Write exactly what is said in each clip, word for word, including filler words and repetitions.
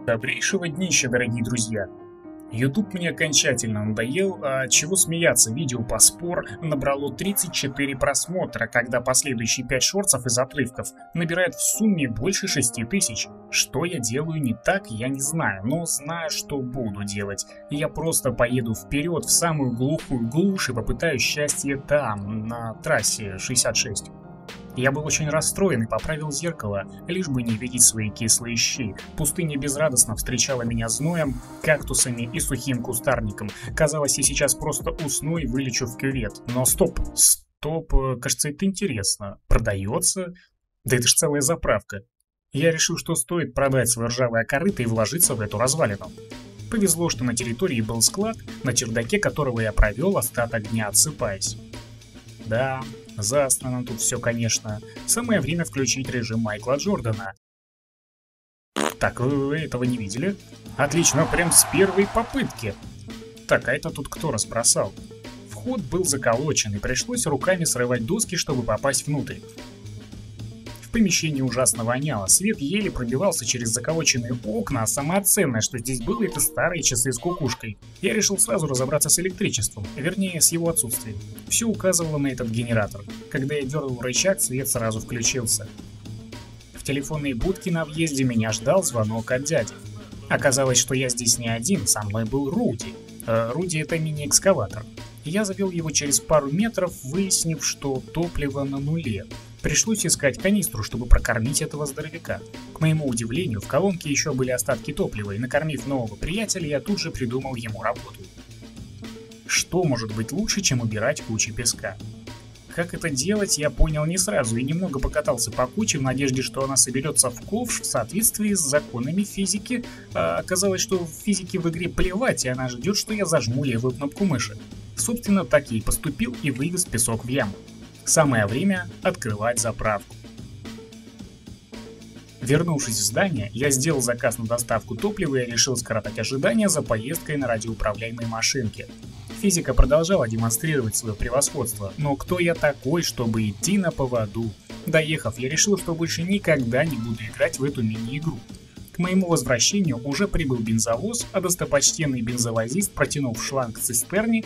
Добрейшего днища, дорогие друзья! YouTube мне окончательно надоел, а чего смеяться, видео по спор набрало тридцать четыре просмотра, когда последующие пять шортсов из отрывков набирают в сумме больше шести тысяч. Что я делаю не так, я не знаю, но знаю, что буду делать. Я просто поеду вперед в самую глухую глушь и попытаюсь счастье там, на трассе шестьдесят шесть. Я был очень расстроен и поправил зеркало, лишь бы не видеть свои кислые щи. Пустыня безрадостно встречала меня зноем, кактусами и сухим кустарником. Казалось, я сейчас просто усну и вылечу в кювет. Но стоп, стоп, кажется, это интересно. Продается? Да это ж целая заправка. Я решил, что стоит продать свое ржавое корыто и вложиться в эту развалину. Повезло, что на территории был склад, на чердаке которого я провел остаток дня, отсыпаясь. Да, заснано тут все, конечно. Самое время включить режим Майкла Джордана. Так, вы этого не видели? Отлично, прям с первой попытки. Так, а это тут кто разбросал? Вход был заколочен, и пришлось руками срывать доски, чтобы попасть внутрь. В помещении ужасно воняло, свет еле пробивался через заколоченные окна, а самое ценное, что здесь было, это старые часы с кукушкой. Я решил сразу разобраться с электричеством, вернее, с его отсутствием. Все указывало на этот генератор. Когда я дернул рычаг, свет сразу включился. В телефонной будке на въезде меня ждал звонок от дяди. Оказалось, что я здесь не один, со мной был Руди. Э, Руди — это мини-экскаватор. Я завел его через пару метров, выяснив, что топливо на нуле. Пришлось искать канистру, чтобы прокормить этого здоровяка. К моему удивлению, в колонке еще были остатки топлива, и накормив нового приятеля, я тут же придумал ему работу. Что может быть лучше, чем убирать кучи песка? Как это делать, я понял не сразу и немного покатался по куче в надежде, что она соберется в ковш в соответствии с законами физики, а оказалось, что в физике в игре плевать, и она ждет, что я зажму левую кнопку мыши. Собственно, так я и поступил и вывез песок в яму. Самое время открывать заправку. Вернувшись в здание, я сделал заказ на доставку топлива и решил скоротать ожидания за поездкой на радиоуправляемой машинке. Физика продолжала демонстрировать свое превосходство, но кто я такой, чтобы идти на поводу? Доехав, я решил, что больше никогда не буду играть в эту мини-игру. К моему возвращению уже прибыл бензовоз, а достопочтенный бензовозист, протянув шланг к цистерне,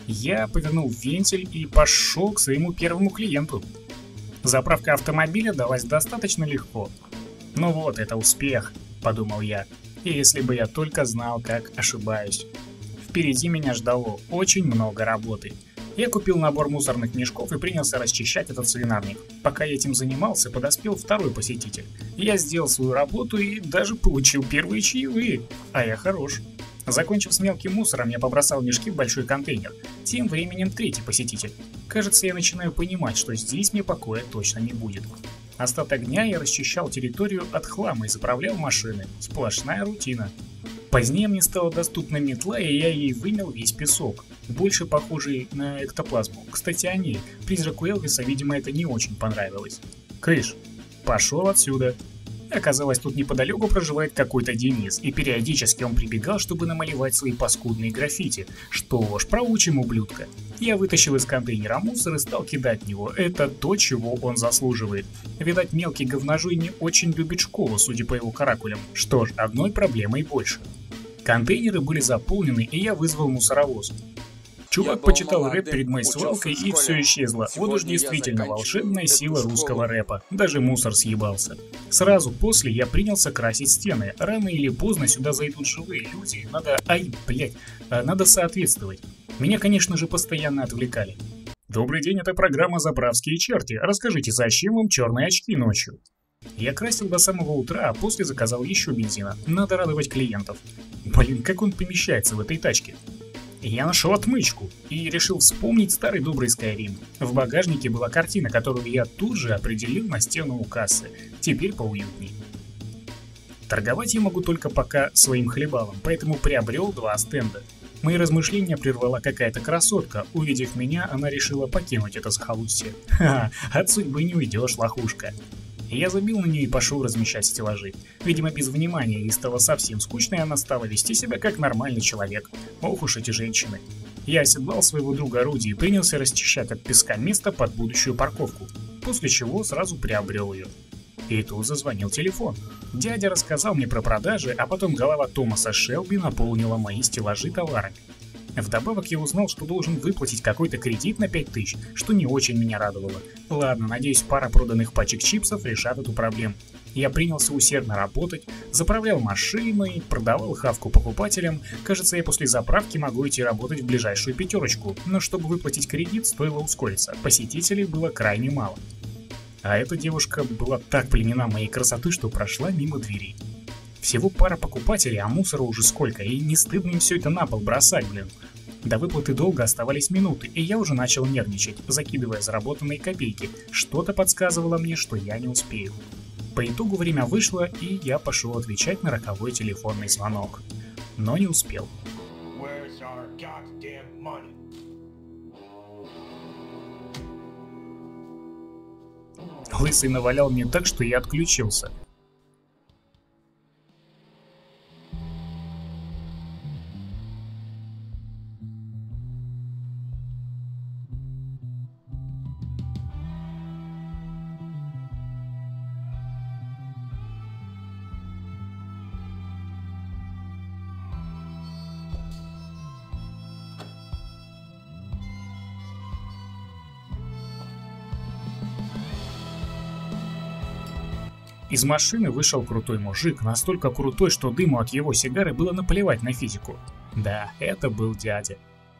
я повернул вентиль и пошел к своему первому клиенту. Заправка автомобиля далась достаточно легко. Ну вот, это успех, подумал я, и если бы я только знал, как ошибаюсь. Впереди меня ждало очень много работы. Я купил набор мусорных мешков и принялся расчищать этот свинарник. Пока я этим занимался, подоспел второй посетитель. Я сделал свою работу и даже получил первые чаевые, а я хорош. Закончив с мелким мусором, я побросал мешки в большой контейнер. Тем временем третий посетитель. Кажется, я начинаю понимать, что здесь мне покоя точно не будет. Остаток дня я расчищал территорию от хлама и заправлял машины. Сплошная рутина. Позднее мне стала доступна метла, и я ей вымел весь песок, больше похожий на эктоплазму. Кстати, о ней. Призраку Элвиса, видимо, это не очень понравилось. Кыш, пошел отсюда. Оказалось, тут неподалеку проживает какой-то Денис, и периодически он прибегал, чтобы намалевать свои паскудные граффити. Что ж, проучим ублюдка. Я вытащил из контейнера мусор и стал кидать в него. Это то, чего он заслуживает. Видать, мелкий говножуй не очень любит школу, судя по его каракулям. Что ж, одной проблемой больше. Контейнеры были заполнены, и я вызвал мусоровоз. Чувак почитал рэп перед моей свалкой, и все исчезло. Вот уж действительно волшебная сила русского рэпа. Даже мусор съебался. Сразу после я принялся красить стены. Рано или поздно сюда зайдут живые люди. Надо... Ай, блять, надо соответствовать. Меня, конечно же, постоянно отвлекали. Добрый день, это программа «Заправские черти». Расскажите, зачем вам черные очки ночью? Я красил до самого утра, а после заказал еще бензина. Надо радовать клиентов. Блин, как он помещается в этой тачке? Я нашел отмычку и решил вспомнить старый добрый Skyrim. В багажнике была картина, которую я тут же определил на стену у кассы. Теперь поуютней. Торговать я могу только пока своим хлебалом, поэтому приобрел два стенда. Мои размышления прервала какая-то красотка. Увидев меня, она решила покинуть это захолустье. Ха, от судьбы не уйдешь, лохушка. Я забил на нее и пошел размещать стеллажи. Видимо, без внимания ей стало совсем скучно, и она стала вести себя как нормальный человек. Ох уж эти женщины. Я оседлал своего друга Руди и принялся расчищать от песка место под будущую парковку, после чего сразу приобрел ее. И тут зазвонил телефон. Дядя рассказал мне про продажи, а потом голова Томаса Шелби наполнила мои стеллажи товарами. Вдобавок я узнал, что должен выплатить какой-то кредит на пять тысяч, что не очень меня радовало. Ладно, надеюсь, пара проданных пачек чипсов решат эту проблему. Я принялся усердно работать, заправлял машины, продавал хавку покупателям. Кажется, я после заправки могу идти работать в ближайшую пятерочку, но чтобы выплатить кредит, стоило ускориться. Посетителей было крайне мало. А эта девушка была так пленена моей красотой, что прошла мимо двери. Всего пара покупателей, а мусора уже сколько, и не стыдно им все это на пол бросать, блин. До выплаты долга оставались минуты, и я уже начал нервничать, закидывая заработанные копейки. Что-то подсказывало мне, что я не успею. По итогу время вышло, и я пошел отвечать на роковой телефонный звонок. Но не успел. Лысый навалял мне так, что я отключился. Из машины вышел крутой мужик, настолько крутой, что дыму от его сигары было наплевать на физику. Да, это был дядя.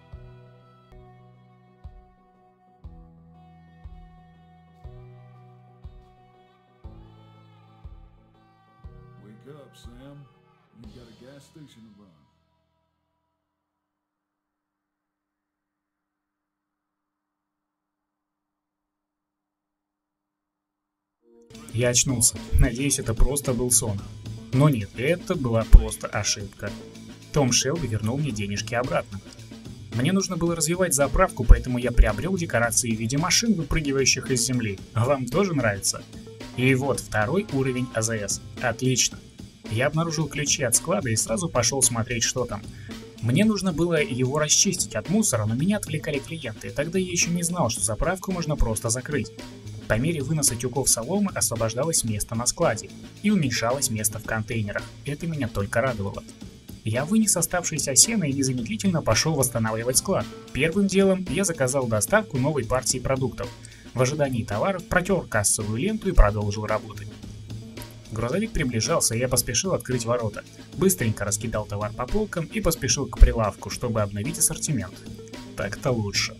Я очнулся. Надеюсь, это просто был сон. Но нет, это была просто ошибка. Том Шелби вернул мне денежки обратно. Мне нужно было развивать заправку, поэтому я приобрел декорации в виде машин, выпрыгивающих из земли. Вам тоже нравится? И вот второй уровень А Зэ Эс. Отлично. Я обнаружил ключи от склада и сразу пошел смотреть, что там. Мне нужно было его расчистить от мусора, но меня отвлекали клиенты. Тогда я еще не знал, что заправку можно просто закрыть. По мере выноса тюков соломы освобождалось место на складе и уменьшалось место в контейнерах. Это меня только радовало. Я вынес оставшееся сено и незамедлительно пошел восстанавливать склад. Первым делом я заказал доставку новой партии продуктов. В ожидании товаров протер кассовую ленту и продолжил работать. Грузовик приближался, и я поспешил открыть ворота. Быстренько раскидал товар по полкам и поспешил к прилавку, чтобы обновить ассортимент. Так-то лучше.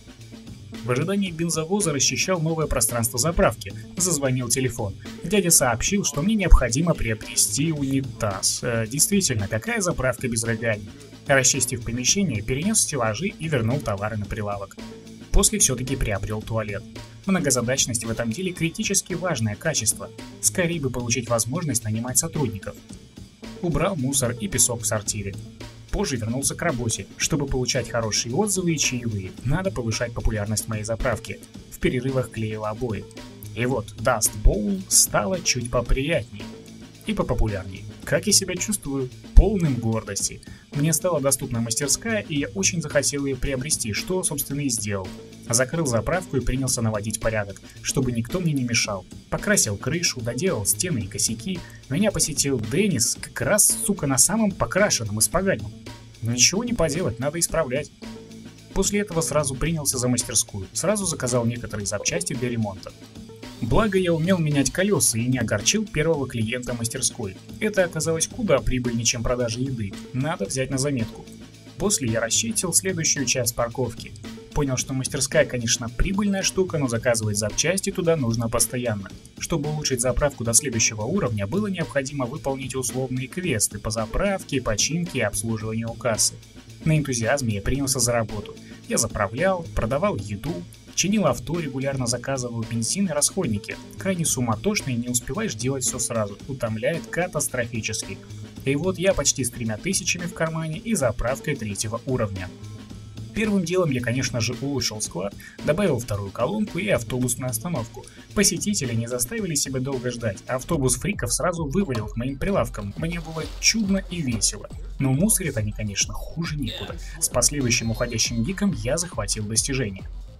В ожидании бензовоза расчищал новое пространство заправки. Зазвонил телефон. Дядя сообщил, что мне необходимо приобрести унитаз. Э, действительно, какая заправка без рыганий? Расчистив помещение, перенес стеллажи и вернул товары на прилавок. После все-таки приобрел туалет. Многозадачность в этом деле критически важное качество. Скорее бы получить возможность нанимать сотрудников. Убрал мусор и песок в сортире. Позже вернулся к работе. Чтобы получать хорошие отзывы и чаевые, надо повышать популярность моей заправки. В перерывах клеил обои. И вот Dust Bowl стало чуть поприятнее и попопулярнее. Как я себя чувствую? Полным гордости. Мне стала доступна мастерская, и я очень захотел ее приобрести, что, собственно, и сделал. Закрыл заправку и принялся наводить порядок, чтобы никто мне не мешал. Покрасил крышу, доделал стены и косяки. Меня посетил Деннис, как раз, сука, на самом покрашенном испоганном. Ничего не поделать, надо исправлять. После этого сразу принялся за мастерскую, сразу заказал некоторые запчасти для ремонта. Благо я умел менять колеса и не огорчил первого клиента мастерской. Это оказалось куда прибыльнее, чем продажа еды, надо взять на заметку. После я расчистил следующую часть парковки. Понял, что мастерская, конечно, прибыльная штука, но заказывать запчасти туда нужно постоянно. Чтобы улучшить заправку до следующего уровня, было необходимо выполнить условные квесты по заправке, починке и обслуживанию у кассы. На энтузиазме я принялся за работу. Я заправлял, продавал еду, чинил авто, регулярно заказывал бензин и расходники. Крайне суматошно и не успеваешь делать все сразу, утомляет катастрофически. И вот я почти с тремя тысячами в кармане и заправкой третьего уровня. Первым делом я, конечно же, улучшил склад, добавил вторую колонку и автобусную остановку. Посетители не заставили себя долго ждать, автобус фриков сразу вывалил к моим прилавкам. Мне было чудно и весело. Но мусорят они, конечно, хуже некуда. С последующим уходящим гиком я захватил достижение.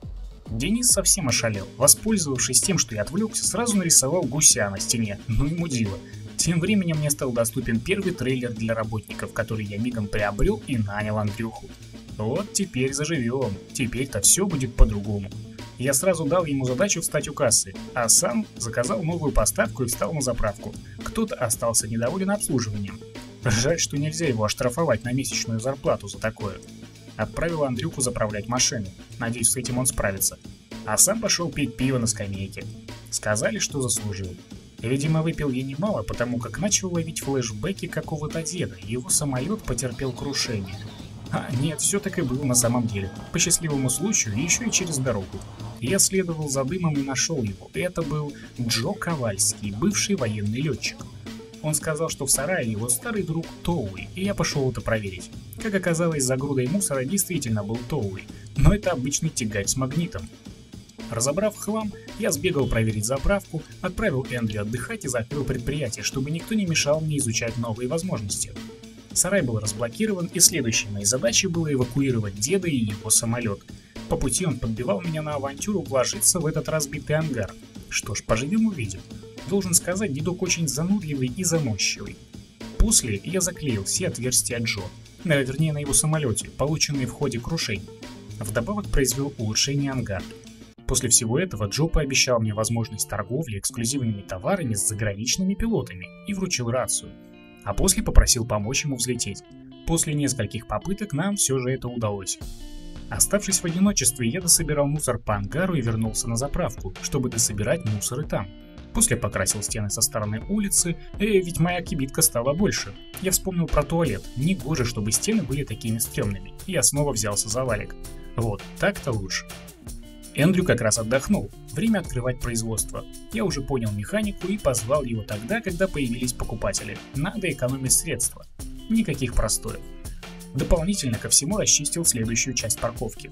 Денис совсем ошалел. Воспользовавшись тем, что я отвлекся, сразу нарисовал гуся на стене. Ну и мудила. Тем временем мне стал доступен первый трейлер для работников, который я мигом приобрел и нанял Андрюху. Вот теперь заживем. Теперь-то все будет по-другому. Я сразу дал ему задачу встать у кассы, а сам заказал новую поставку и встал на заправку. Кто-то остался недоволен обслуживанием. Жаль, что нельзя его оштрафовать на месячную зарплату за такое. Отправил Андрюху заправлять машину. Надеюсь, с этим он справится. А сам пошел пить пиво на скамейке. Сказали, что заслужил. Видимо, выпил я немало, потому как начал ловить флешбеки какого-то деда, и его самолет потерпел крушение. А нет, все так и было на самом деле. По счастливому случаю, еще и через дорогу. Я следовал за дымом и нашел его. Это был Джо Ковальский, бывший военный летчик. Он сказал, что в сарае его старый друг Тоуи, и я пошел это проверить. Как оказалось, за грудой мусора действительно был Тоуи, но это обычный тягач с магнитом. Разобрав хлам, я сбегал проверить заправку, отправил Эндрю отдыхать и закрыл предприятие, чтобы никто не мешал мне изучать новые возможности. Сарай был разблокирован, и следующей моей задачей было эвакуировать деда и его самолет. По пути он подбивал меня на авантюру вложиться в этот разбитый ангар. Что ж, поживем увидим. Должен сказать, дедок очень занудливый и заносчивый. После я заклеил все отверстия Джо, вернее на его самолете, полученные в ходе крушений. Вдобавок произвел улучшение ангара. После всего этого Джо пообещал мне возможность торговли эксклюзивными товарами с заграничными пилотами и вручил рацию. А после попросил помочь ему взлететь. После нескольких попыток нам все же это удалось. Оставшись в одиночестве, я дособирал мусор по ангару и вернулся на заправку, чтобы дособирать мусор и там. После покрасил стены со стороны улицы, э, ведь моя кибитка стала больше. Я вспомнил про туалет, негоже, чтобы стены были такими стрёмными. Я снова взялся за валик. Вот, так-то лучше. Эндрю как раз отдохнул. Время открывать производство. Я уже понял механику и позвал его тогда, когда появились покупатели. Надо экономить средства. Никаких простоев. Дополнительно ко всему расчистил следующую часть парковки.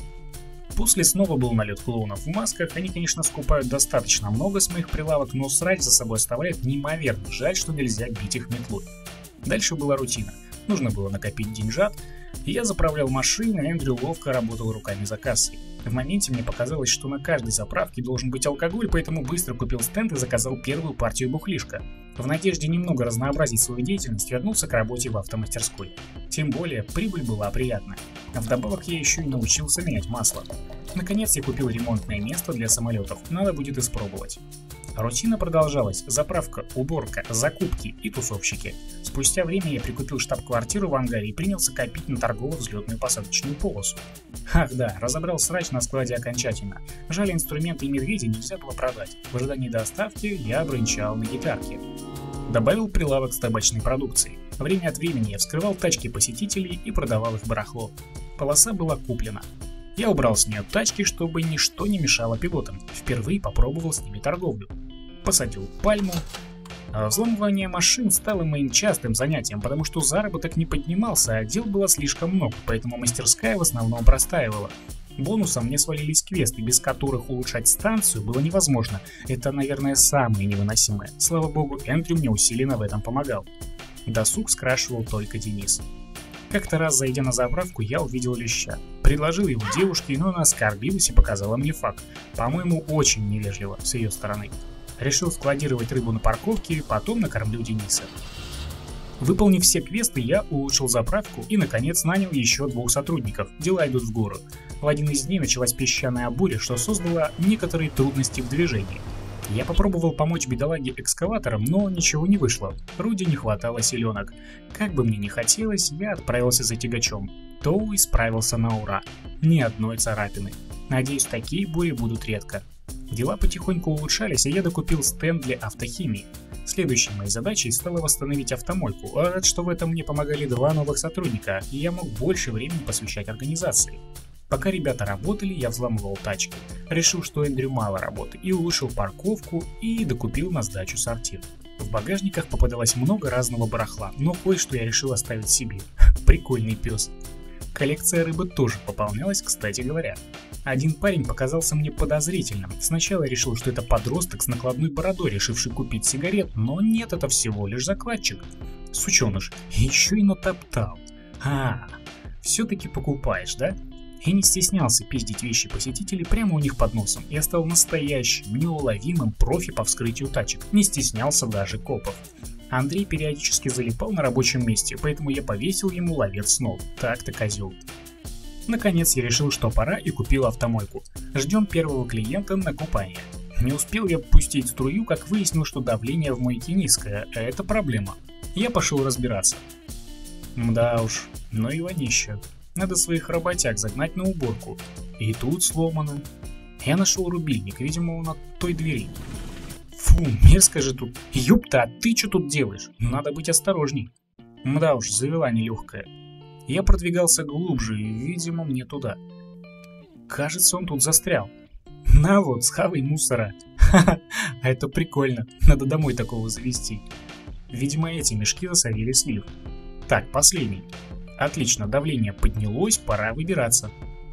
После снова был налет клоунов в масках. Они, конечно, скупают достаточно много с моих прилавок, но срать за собой оставляют неимоверно. Жаль, что нельзя бить их метлой. Дальше была рутина. Нужно было накопить деньжат. Я заправлял машины, а Эндрю ловко работал руками за кассой. В моменте мне показалось, что на каждой заправке должен быть алкоголь, поэтому быстро купил стенд и заказал первую партию бухлишка. В надежде немного разнообразить свою деятельность, вернулся к работе в автомастерской. Тем более, прибыль была приятная. А вдобавок я еще и научился менять масло. Наконец я купил ремонтное место для самолетов, надо будет испробовать. Рутина продолжалась: заправка, уборка, закупки и тусовщики. Спустя время я прикупил штаб-квартиру в ангаре и принялся копить на торгово-взлетную посадочную полосу. Ах да, разобрал срач на складе окончательно. Жаль, инструменты и медведя нельзя было продать. В ожидании доставки я бренчал на гитарке. Добавил прилавок с табачной продукцией. Время от времени я вскрывал тачки посетителей и продавал их барахло. Полоса была куплена. Я убрал с нее тачки, чтобы ничто не мешало пилотам. Впервые попробовал с ними торговлю. Посадил пальму. А взламывание машин стало моим частым занятием, потому что заработок не поднимался, а дел было слишком много, поэтому мастерская в основном простаивала. Бонусом мне свалились квесты, без которых улучшать станцию было невозможно. Это, наверное, самое невыносимое. Слава богу, Эндрю мне усиленно в этом помогал. Досуг скрашивал только Денис. Как-то раз, зайдя на заправку, я увидел леща. Предложил его девушке, но она оскорбилась и показала мне факт. По-моему, очень невежливо с ее стороны. Решил складировать рыбу на парковке, потом накормлю Дениса. Выполнив все квесты, я улучшил заправку и, наконец, нанял еще двух сотрудников. Дела идут в гору. В один из дней началась песчаная буря, что создало некоторые трудности в движении. Я попробовал помочь бедолаге экскаватором, но ничего не вышло. Руди не хватало силенок. Как бы мне ни хотелось, я отправился за тягачом. Тоуи справился на ура. Ни одной царапины. Надеюсь, такие бури будут редко. Дела потихоньку улучшались, и я докупил стенд для автохимии. Следующей моей задачей стало восстановить автомойку, а рад, что в этом мне помогали два новых сотрудника, и я мог больше времени посвящать организации. Пока ребята работали, я взламывал тачки. Решил, что Эндрю мало работы, и улучшил парковку, и докупил на сдачу сортир. В багажниках попадалось много разного барахла, но кое-что я решил оставить себе. Прикольный пес. Коллекция рыбы тоже пополнялась, кстати говоря. Один парень показался мне подозрительным. Сначала я решил, что это подросток с накладной бородой, решивший купить сигарет, но нет, это всего лишь закладчик. Сученыш, еще и натоптал. А, все-таки покупаешь, да? и не стеснялся пиздить вещи посетителей прямо у них под носом. Я стал настоящим, неуловимым профи по вскрытию тачек, не стеснялся даже копов. Андрей периодически залипал на рабочем месте, поэтому я повесил ему ловец снов. Так-то козел. Наконец я решил, что пора, и купил автомойку. Ждем первого клиента на купание. Не успел я пустить струю, как выяснил, что давление в мойке низкое, а это проблема. Я пошел разбираться. Мда уж, ну и вонище. Надо своих работяг загнать на уборку. И тут сломано. Я нашел рубильник, видимо, он от той двери. Фу, мерзко же тут. Ёпта, а ты что тут делаешь? Надо быть осторожней. Мда уж, завела нелегкая. Я продвигался глубже, и, видимо, мне туда. Кажется, он тут застрял. На вот, схавай мусора. Ха-ха, а это прикольно. Надо домой такого завести. Видимо, эти мешки засорили слив. Так, последний. Отлично, давление поднялось, пора выбираться.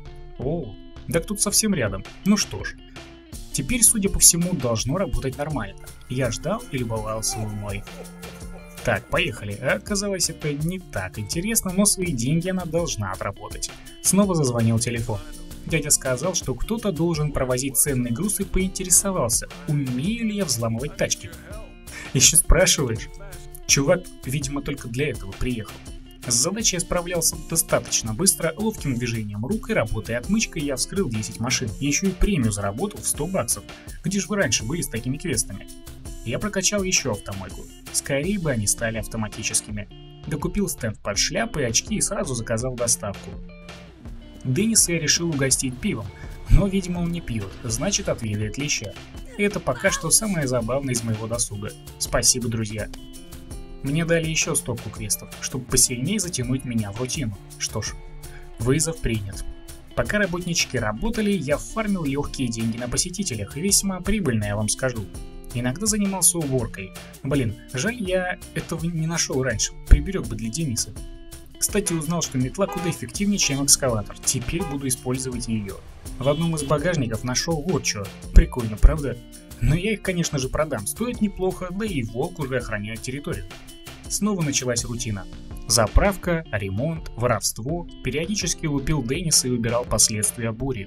О, так тут совсем рядом. Ну что ж. Теперь, судя по всему, должно работать нормально. Я ждал и любовался луной. Так, поехали. Оказалось, это не так интересно, но свои деньги она должна отработать. Снова зазвонил телефон. Дядя сказал, что кто-то должен провозить ценный груз, и поинтересовался, умею ли я взламывать тачки. Еще спрашиваешь? Чувак, видимо, только для этого приехал. С задачей я справлялся достаточно быстро, ловким движением рук и работой отмычкой я вскрыл десять машин. Еще и премию заработал в сто баксов. Где же вы раньше были с такими квестами? Я прокачал еще автомойку. Скорее бы они стали автоматическими. Докупил стенд под шляпы и очки и сразу заказал доставку. Денниса я решил угостить пивом, но, видимо, он не пьет, значит, отведает леща. И это пока что самое забавное из моего досуга. Спасибо, друзья. Мне дали еще стопку квестов, чтобы посильнее затянуть меня в рутину. Что ж, вызов принят. Пока работнички работали, я фармил легкие деньги на посетителях, весьма прибыльно, я вам скажу. Иногда занимался уборкой. Блин, жаль, я этого не нашел раньше, приберег бы для Дениса. Кстати, узнал, что метла куда эффективнее, чем экскаватор. Теперь буду использовать ее. В одном из багажников нашел вот что. Прикольно, правда? Но я их, конечно же, продам. Стоит неплохо, да и волк уже охраняет территорию. Снова началась рутина. Заправка, ремонт, воровство. Периодически лупил Денниса и убирал последствия бури.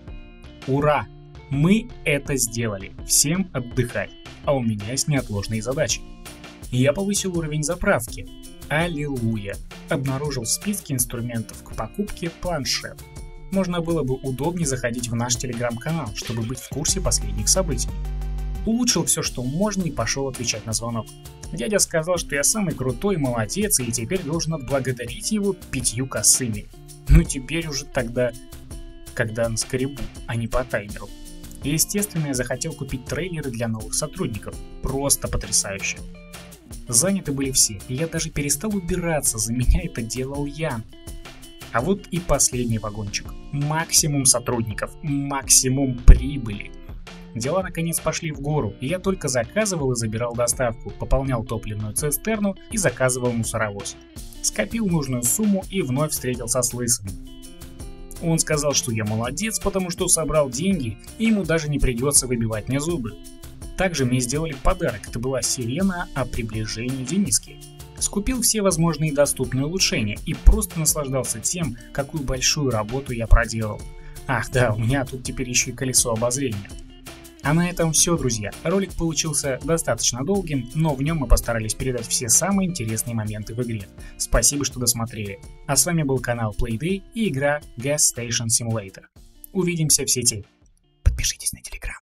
Ура! Мы это сделали. Всем отдыхать. А у меня есть неотложные задачи. Я повысил уровень заправки. Аллилуйя! Обнаружил в списке инструментов к покупке планшет. Можно было бы удобнее заходить в наш телеграм-канал, чтобы быть в курсе последних событий. Улучшил все, что можно, и пошел отвечать на звонок. Дядя сказал, что я самый крутой, молодец, и теперь должен отблагодарить его пятью косыми. Ну теперь уже тогда, когда на скребу, а не по таймеру. И естественно, я захотел купить трейлеры для новых сотрудников. Просто потрясающе. Заняты были все, и я даже перестал убираться, за меня это делал Ян. А вот и последний вагончик. Максимум сотрудников, максимум прибыли. Дела наконец пошли в гору, и я только заказывал и забирал доставку, пополнял топливную цистерну и заказывал мусоровоз. Скопил нужную сумму и вновь встретился с Лысым. Он сказал, что я молодец, потому что собрал деньги, и ему даже не придется выбивать мне зубы. Также мне сделали подарок, это была сирена о приближении Дениски. Скупил все возможные доступные улучшения и просто наслаждался тем, какую большую работу я проделал. Ах да, у меня тут теперь еще и колесо обозрения. А на этом все, друзья. Ролик получился достаточно долгим, но в нем мы постарались передать все самые интересные моменты в игре. Спасибо, что досмотрели. А с вами был канал Playday и игра Gas Station Simulator. Увидимся в сети. Подпишитесь на телеграм.